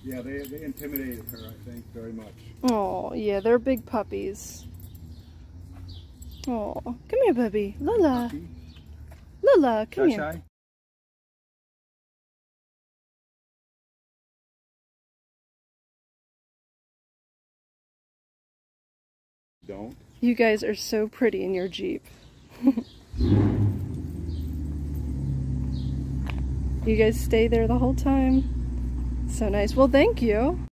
Yeah, they intimidated her, I think, very much. Oh, yeah, they're big puppies. Oh, come here, baby. Lola. Puppy. Lola, come here. Shy? Don't. You guys are so pretty in your Jeep. You guys stay there the whole time? So nice. Well, thank you.